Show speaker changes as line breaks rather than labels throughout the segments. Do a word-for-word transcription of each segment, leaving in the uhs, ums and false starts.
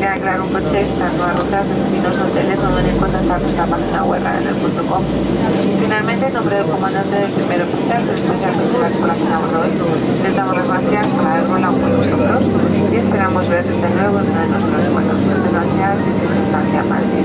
quieren alquilar un coche, estas nuevas rutas, destinos, hoteles, no deben contactar nuestra página web ryanair punto com. Finalmente, en nombre del comandante del primer oficial, del especialmente de la escuela que hoy, les damos las gracias por haber volado con nosotros y esperamos verles de nuevo en uno de nuestros vuelos. Muchas gracias y feliz estancia en Madrid.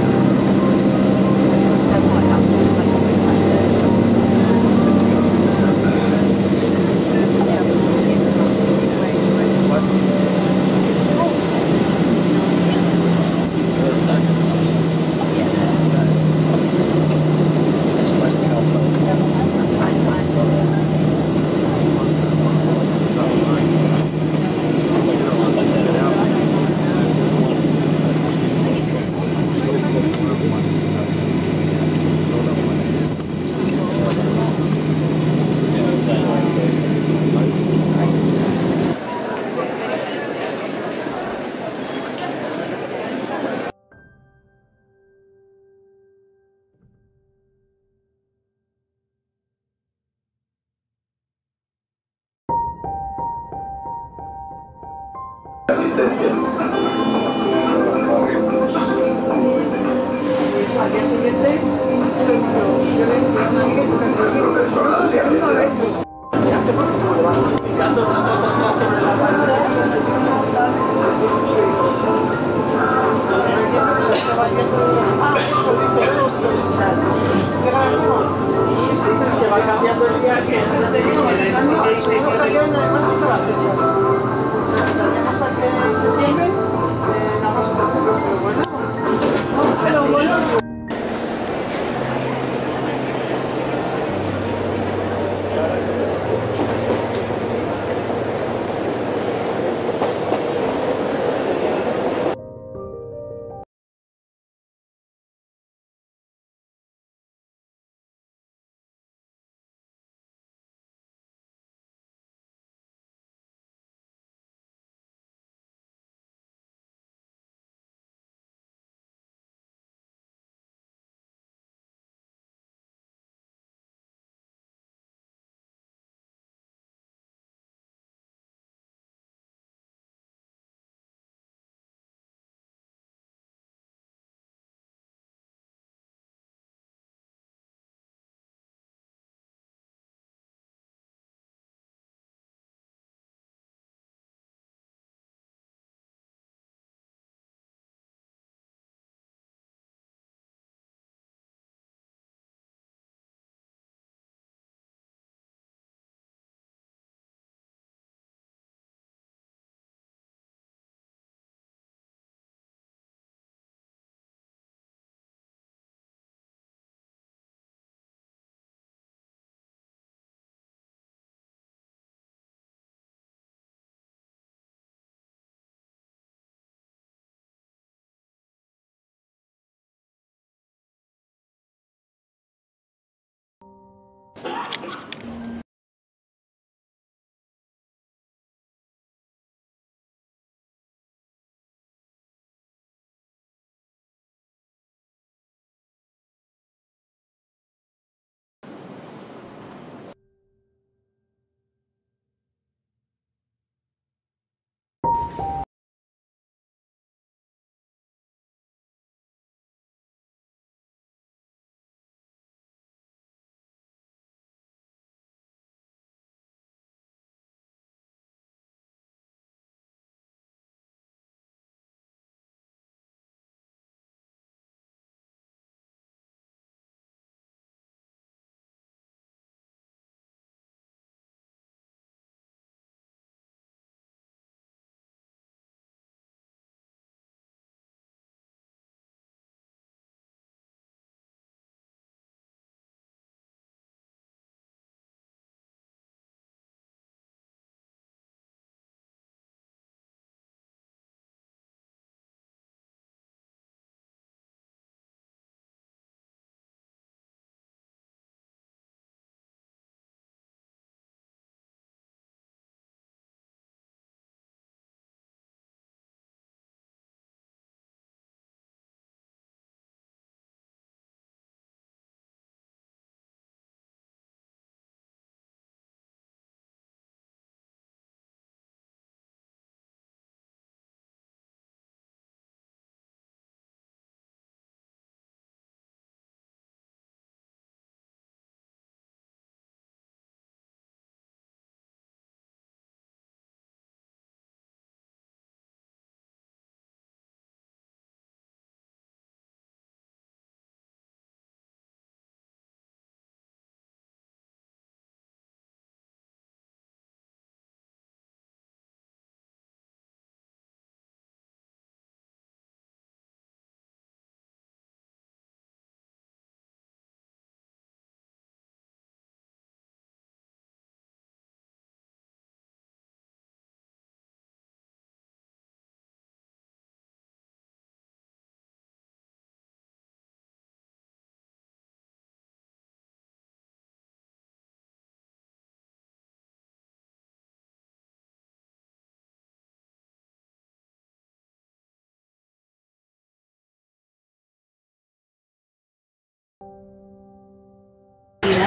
Asistencia.
Al día siguiente, todo el mundo, yo le digo a una amiga que
Personal de atención.
hace poco como lo vas notificando tanto atrás sobre la marcha, ah, esto dice esto, ¿qué grabamos? Sí, sí, que va cambiando el viaje. Te digo, estamos cambiando además hasta las fechas. Salíamos hasta el de septiembre, en agosto, pero bueno, pero bueno.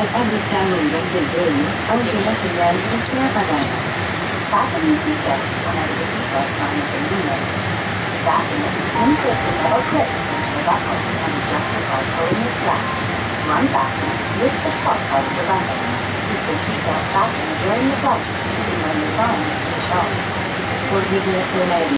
al abricar el velo del tren, aunque la señal esté apagada. Fasten your seatbelt whenever the seatbelt sign is illuminated. To fasten it, insert the metal clip into the buckle and adjust the part pulling your strap. To unfasten, lift the top part of the bundle. Keep your seatbelt fastened during the flight, even when the sign is switched off. Forgiveness in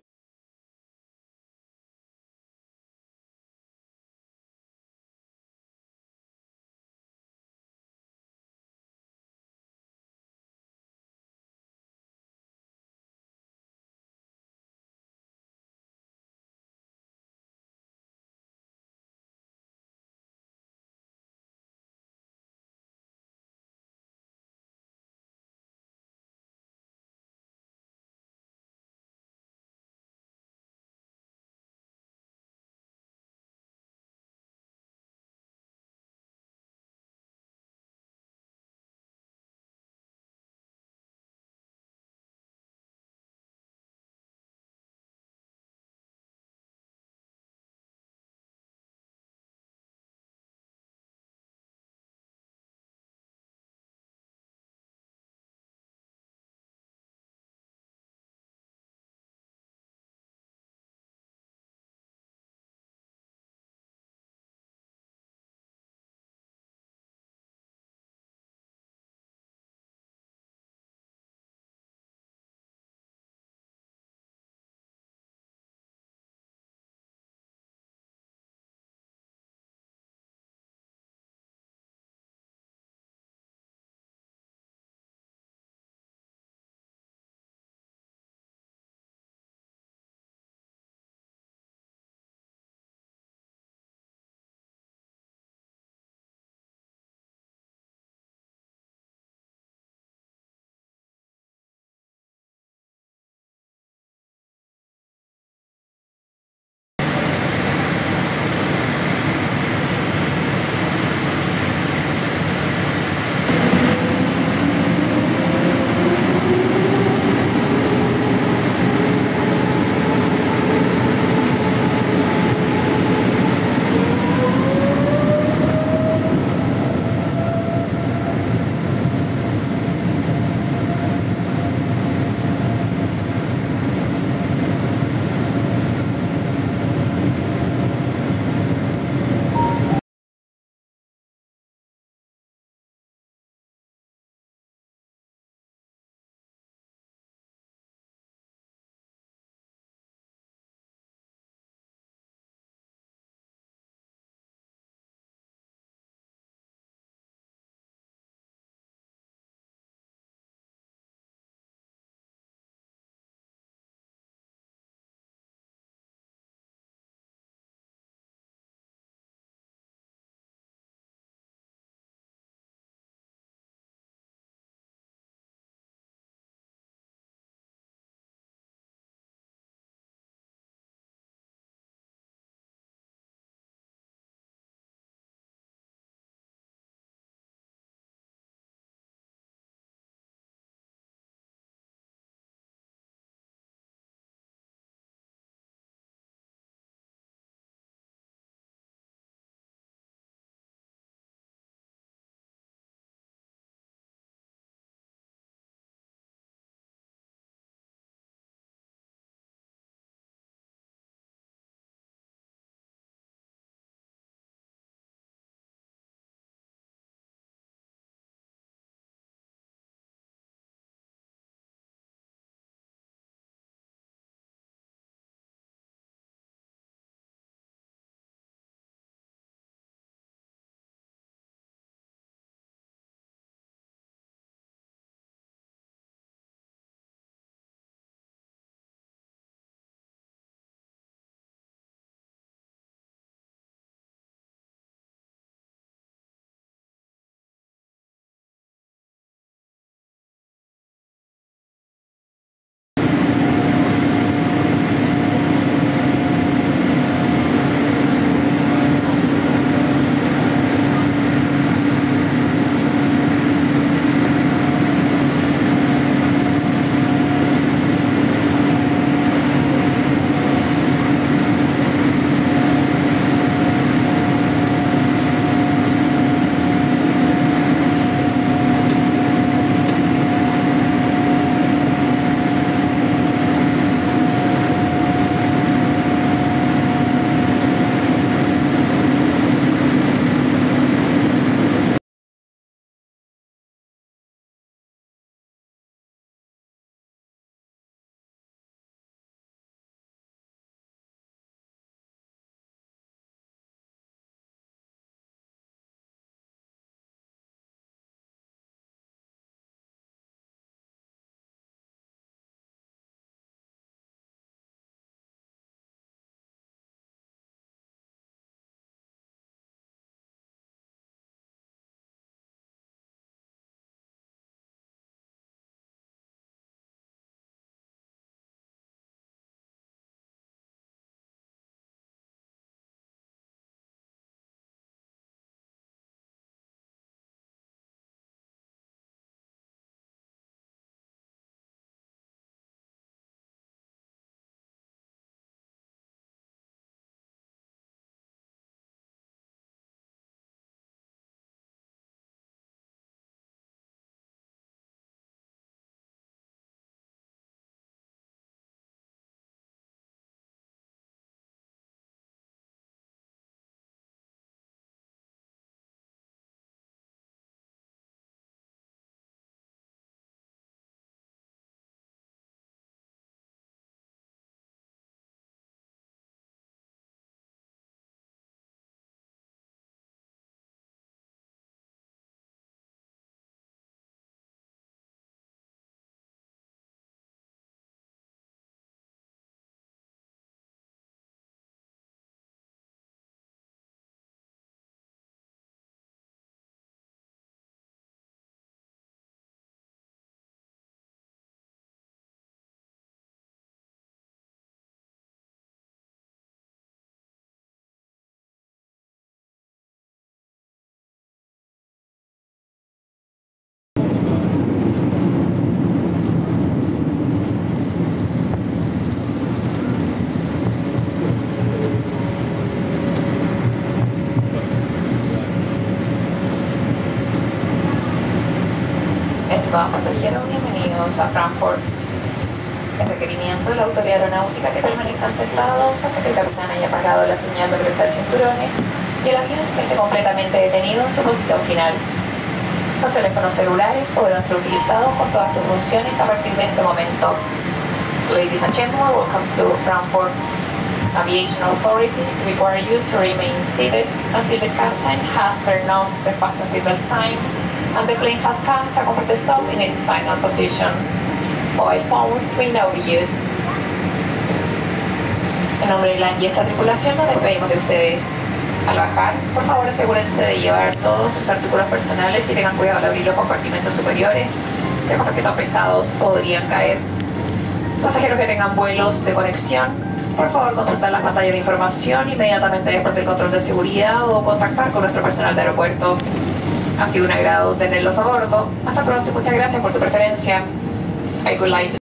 todas pasajeros, bienvenidos a Frankfurt. El requerimiento de la autoridad aeronáutica que permanezcan sentados hasta que el capitán haya apagado la señal de prestar cinturones y el avión esté completamente detenido en su posición final. Los teléfonos celulares podrán ser utilizados con todas sus funciones a partir de este momento. Ladies and gentlemen, welcome to Frankfurt. Aviation authorities require you to remain seated until the captain has turned off the fasten seatbelt sign and the plane has come to a complete stop in its final position. Mobile phones will now be used. En nombre de LAN y esta tripulación nos despedimos de ustedes. Al bajar, por favor asegúrense de llevar todos sus artículos personales y tengan cuidado al abrir los compartimentos superiores, ya que los objetos pesados podrían caer. Pasajeros que tengan vuelos de conexión, por favor consultar las pantallas de información inmediatamente después del control de seguridad o contactar con nuestro personal de aeropuerto. Ha sido un agrado tenerlos a bordo. Hasta pronto y muchas gracias por su preferencia. I would like